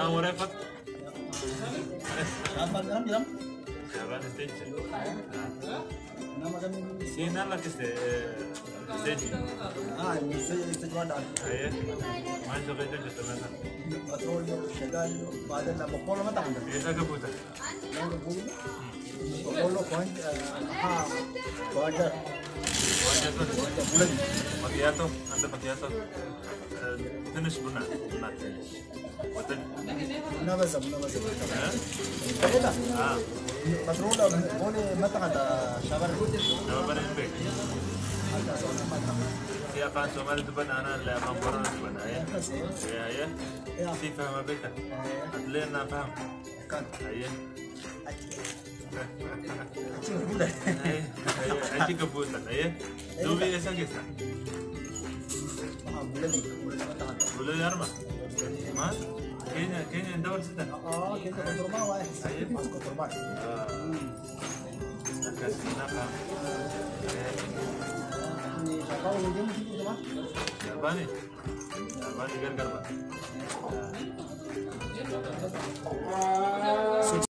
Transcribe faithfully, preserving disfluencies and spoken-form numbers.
Nah, ورقة Apa jam jam? شغال ستيج Nama kan سينا لك ستيج ah ini saya saya ada ايه ما شغلت انت مثلا patrol شغال بعدين لما بقول ما تعمل ايه ده كبوتة لما بقول بقول له كوين ها كوين bulan macchiato anda macchiato تنش بنا بنا تنش وتن نبذ نبذ ها كده اه patrol بقول ما تعمل شباب nama bana imbek يا كان سومالي تبان انا لا كان برا تبان يا يا يا في فهم بيتا هتلاقينا فهم كان ايه Cinggulah. Aji kebutan, ya. Dua biasa kita. Ah, boleh nih, boleh sama tangan. Boleh ya, Arma? Mas, kayaknya kayaknya endor sudah. Oh, kita kontrol bawah ya. Saya pas kontrol bawah. Kasih napa? Ini siapa yang dia mesti itu mah? Apa nih? Apa nih gar-gar, Pak?